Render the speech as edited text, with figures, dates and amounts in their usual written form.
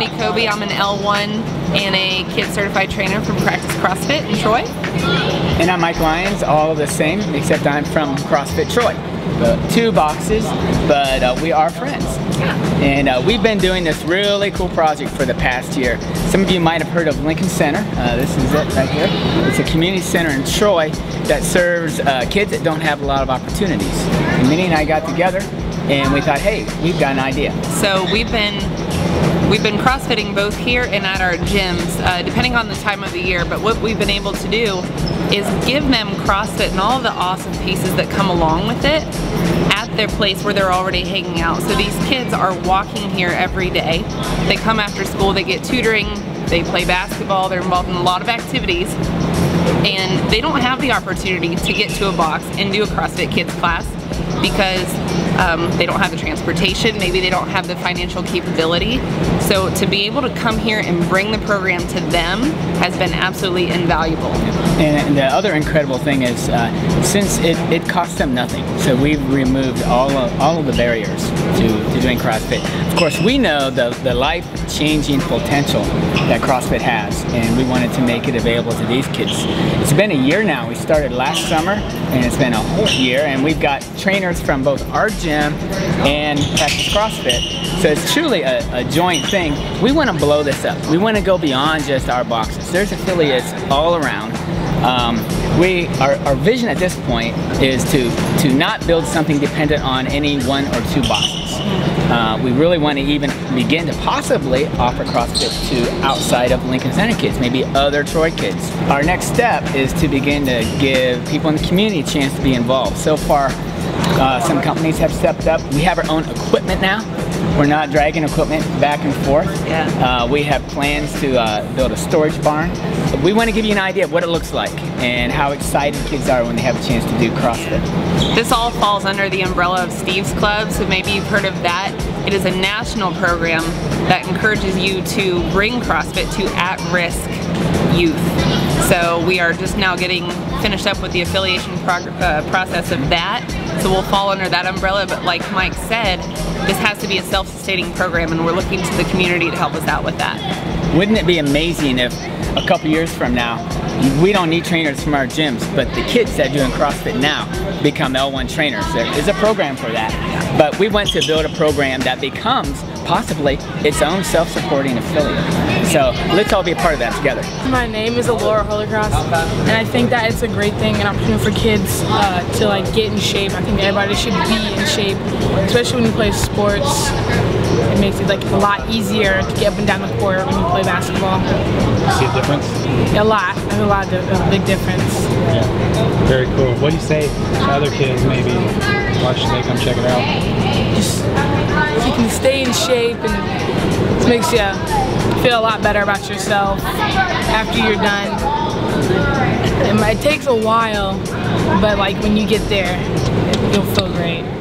Wendy Kobe. I'm an L1 and a Kid Certified Trainer from Practice CrossFit in Troy. And I'm Mike Lyons, all the same, except I'm from CrossFit Troy. 2 boxes, but we are friends. And we've been doing this really cool project for the past year. Some of you might have heard of Lincoln Center. This is it right here. It's a community center in Troy that serves kids that don't have a lot of opportunities. And Minnie and I got together and we thought, hey, we've got an idea. So we've been CrossFitting both here and at our gyms, depending on the time of the year, but what we've been able to do is give them CrossFit and all of the awesome pieces that come along with it at their place where they're already hanging out. So these kids are walking here every day. They come after school, they get tutoring, they play basketball, they're involved in a lot of activities, and they don't have the opportunity to get to a box and do a CrossFit Kids class because they don't have the transportation, maybe they don't have the financial capability. So to be able to come here and bring the program to them has been absolutely invaluable. And the other incredible thing is, since it costs them nothing, so we've removed all of the barriers to doing CrossFit. Of course, we know the life-changing potential that CrossFit has, and we wanted to make it available to these kids. It's been a year now. We started last summer, and it's been a whole year, and we've got trainers from both our gym and Practice CrossFit. So it's truly a joint thing. We want to blow this up. We want to go beyond just our boxes. There's affiliates all around. Our vision at this point is to not build something dependent on any 1 or 2 boxes. We really want to even begin to possibly offer CrossFit to outside of Lincoln Center kids, maybe other Troy kids. Our next step is to begin to give people in the community a chance to be involved. So far, some companies have stepped up. We have our own equipment now. We're not dragging equipment back and forth. Yeah. We have plans to build a storage barn. We want to give you an idea of what it looks like and how excited kids are when they have a chance to do CrossFit. This all falls under the umbrella of Steve's Club, so maybe you've heard of that. It is a national program that encourages you to bring CrossFit to at-risk youth. So we are just now getting finished up with the affiliation process of that. So we'll fall under that umbrella, but like Mike said, this has to be a self-sustaining program, and we're looking to the community to help us out with that. Wouldn't it be amazing if a couple years from now, we don't need trainers from our gyms, but the kids that are doing CrossFit now become L1 trainers? There is a program for that. But we want to build a program that becomes possibly its own self-supporting affiliate. So let's all be a part of that together. My name is Alora Holycross, and I think that it's a great thing, an opportunity for kids to get in shape. I think everybody should be in shape, especially when you play sports. It makes it a lot easier to get up and down the court when you play basketball. You see a difference? A lot. There's a big difference. Yeah. Very cool. What do you say to other kids maybe watching they come check it out? Just if you can stay in shape, and it makes you feel a lot better about yourself after you're done. It takes a while, but when you get there, you'll feel great.